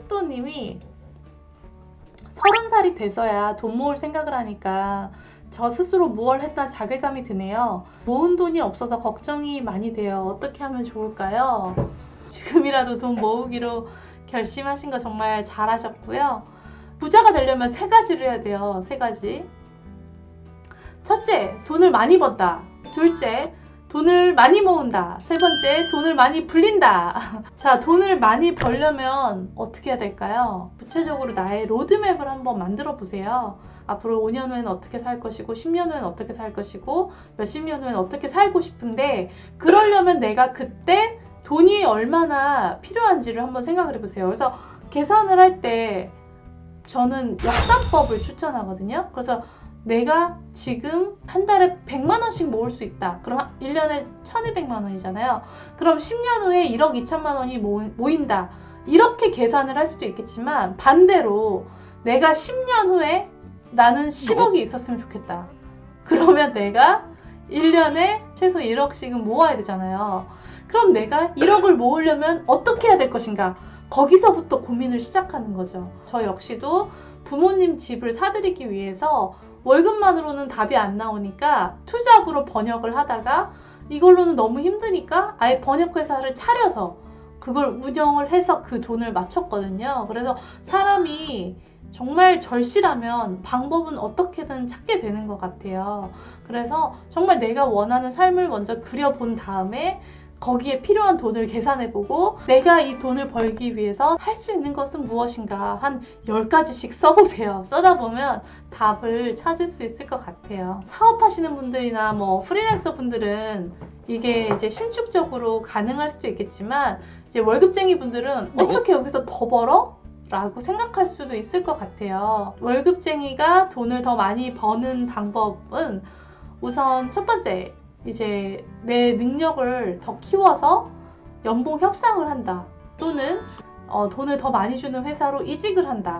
흑도님이 30살이 돼서야 돈 모을 생각을 하니까 저 스스로 무얼 했다 자괴감이 드네요. 모은 돈이 없어서 걱정이 많이 돼요. 어떻게 하면 좋을까요? 지금이라도 돈 모으기로 결심하신 거 정말 잘하셨고요. 부자가 되려면 3가지를 해야 돼요. 3가지. 첫째, 돈을 많이 번다. 둘째, 돈을 많이 모은다. 3번째, 돈을 많이 불린다. 자, 돈을 많이 벌려면 어떻게 해야 될까요? 구체적으로 나의 로드맵을 한번 만들어 보세요. 앞으로 5년 후에는 어떻게 살 것이고 10년 후에는 어떻게 살 것이고 몇십 년 후에는 어떻게 살고 싶은데, 그러려면 내가 그때 돈이 얼마나 필요한지를 한번 생각을 해보세요. 그래서 계산을 할 때 저는 역산법을 추천하거든요. 그래서 내가 지금 한 달에 100만 원씩 모을 수 있다. 그럼 1년에 1200만 원이잖아요. 그럼 10년 후에 1억 2천만 원이 모인다. 이렇게 계산을 할 수도 있겠지만, 반대로 내가 10년 후에 나는 10억이 있었으면 좋겠다. 그러면 내가 1년에 최소 1억씩은 모아야 되잖아요. 그럼 내가 1억을 모으려면 어떻게 해야 될 것인가? 거기서부터 고민을 시작하는 거죠. 저 역시도 부모님 집을 사드리기 위해서 월급만으로는 답이 안 나오니까 투잡으로 번역을 하다가 이걸로는 너무 힘드니까 아예 번역회사를 차려서 그걸 운영을 해서 그 돈을 맞췄거든요. 그래서 사람이 정말 절실하면 방법은 어떻게든 찾게 되는 것 같아요. 그래서 정말 내가 원하는 삶을 먼저 그려본 다음에 거기에 필요한 돈을 계산해보고, 내가 이 돈을 벌기 위해서 할 수 있는 것은 무엇인가 한 10가지씩 써보세요. 써다 보면 답을 찾을 수 있을 것 같아요. 사업하시는 분들이나 뭐 프리랜서 분들은 이게 이제 신축적으로 가능할 수도 있겠지만, 이제 월급쟁이 분들은 어떻게 여기서 더 벌어? 라고 생각할 수도 있을 것 같아요. 월급쟁이가 돈을 더 많이 버는 방법은 우선 첫 번째, 이제 내 능력을 더 키워서 연봉 협상을 한다. 또는 돈을 더 많이 주는 회사로 이직을 한다.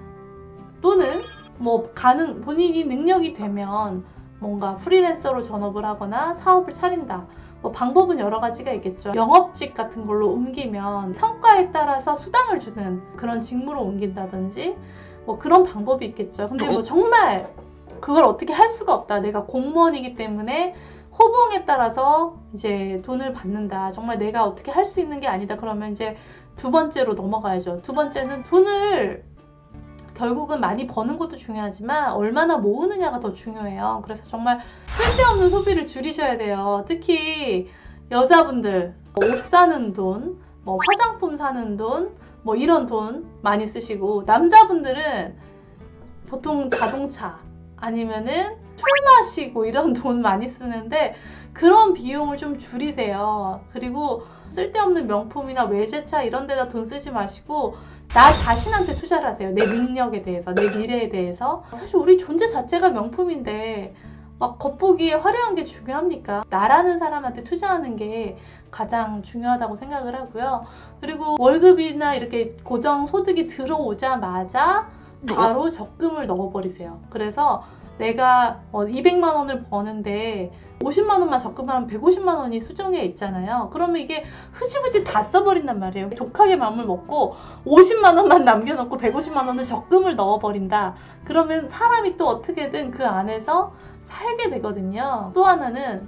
또는 뭐 본인이 능력이 되면 뭔가 프리랜서로 전업을 하거나 사업을 차린다. 뭐 방법은 여러 가지가 있겠죠. 영업직 같은 걸로 옮기면 성과에 따라서 수당을 주는 그런 직무로 옮긴다든지 뭐 그런 방법이 있겠죠. 근데 뭐 정말 그걸 어떻게 할 수가 없다. 내가 공무원이기 때문에 호봉에 따라서 이제 돈을 받는다. 정말 내가 어떻게 할 수 있는 게 아니다. 그러면 이제 2번째로 넘어가야죠. 2번째는 돈을 결국은 많이 버는 것도 중요하지만 얼마나 모으느냐가 더 중요해요. 그래서 정말 쓸데없는 소비를 줄이셔야 돼요. 특히 여자분들 옷 사는 돈, 뭐 화장품 사는 돈, 뭐 이런 돈 많이 쓰시고, 남자분들은 보통 자동차 아니면은 술 마시고 이런 돈 많이 쓰는데 그런 비용을 좀 줄이세요. 그리고 쓸데없는 명품이나 외제차 이런 데다 돈 쓰지 마시고 나 자신한테 투자를 하세요. 내 능력에 대해서, 내 미래에 대해서. 사실 우리 존재 자체가 명품인데 막 겉보기에 화려한 게 중요합니까? 나라는 사람한테 투자하는 게 가장 중요하다고 생각을 하고요. 그리고 월급이나 이렇게 고정소득이 들어오자마자 바로 적금을 넣어버리세요. 그래서 내가 200만 원을 버는데 50만 원만 적금하면 150만 원이 수정에 있잖아요. 그러면 이게 흐지부지 다 써버린단 말이에요. 독하게 마음을 먹고 50만 원만 남겨놓고 150만 원은 적금을 넣어버린다. 그러면 사람이 또 어떻게든 그 안에서 살게 되거든요. 또 하나는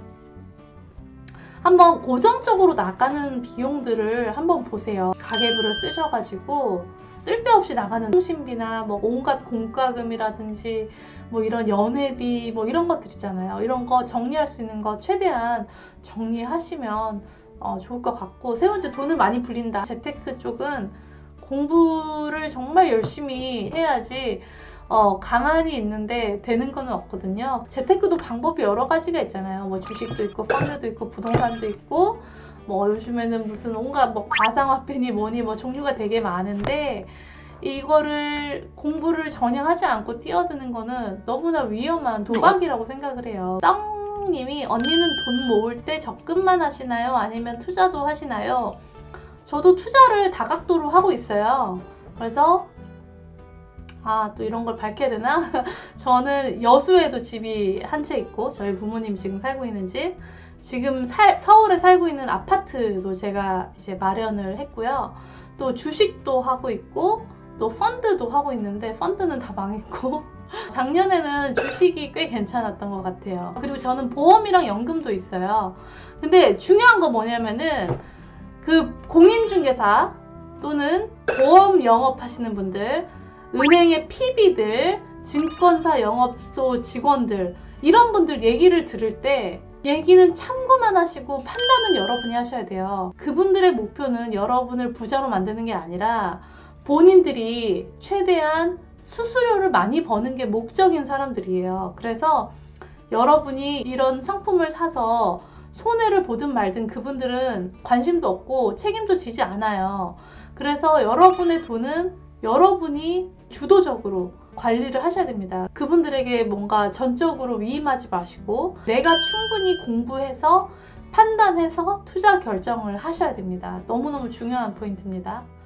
한번 고정적으로 나가는 비용들을 한번 보세요. 가계부를 쓰셔가지고 쓸데없이 나가는 통신비나 뭐 온갖 공과금이라든지 뭐 이런 연회비 뭐 이런 것들 있잖아요. 이런 거 정리할 수 있는 거 최대한 정리하시면 좋을 것 같고, 세 번째, 돈을 많이 불린다. 재테크 쪽은 공부를 정말 열심히 해야지 가만히 있는데 되는 거는 없거든요. 재테크도 방법이 여러 가지가 있잖아요. 뭐 주식도 있고 펀드도 있고 부동산도 있고 뭐 요즘에는 무슨 온갖 뭐 가상화폐니 뭐니 뭐 종류가 되게 많은데, 이거를 공부를 전혀 하지 않고 뛰어드는 거는 너무나 위험한 도박이라고 생각을 해요. 짱님이 언니는 돈 모을 때 적금만 하시나요? 아니면 투자도 하시나요? 저도 투자를 다각도로 하고 있어요. 그래서 또 이런 걸 밝혀야 되나? 저는 여수에도 집이 한 채 있고, 저희 부모님 지금 살고 있는 집, 지금 서울에 살고 있는 아파트도 제가 이제 마련을 했고요. 또 주식도 하고 있고 또 펀드도 하고 있는데 펀드는 다 망했고 작년에는 주식이 꽤 괜찮았던 것 같아요. 그리고 저는 보험이랑 연금도 있어요. 근데 중요한 거 뭐냐면은 그 공인중개사 또는 보험 영업하시는 분들, 은행의 PB들, 증권사 영업소 직원들 이런 분들 얘기를 들을 때 얘기는 참고만 하시고 판단은 여러분이 하셔야 돼요. 그분들의 목표는 여러분을 부자로 만드는 게 아니라 본인들이 최대한 수수료를 많이 버는 게 목적인 사람들이에요. 그래서 여러분이 이런 상품을 사서 손해를 보든 말든 그분들은 관심도 없고 책임도 지지 않아요. 그래서 여러분의 돈은 여러분이 주도적으로 관리를 하셔야 됩니다. 그분들에게 뭔가 전적으로 위임하지 마시고 내가 충분히 공부해서 판단해서 투자 결정을 하셔야 됩니다. 너무너무 중요한 포인트입니다.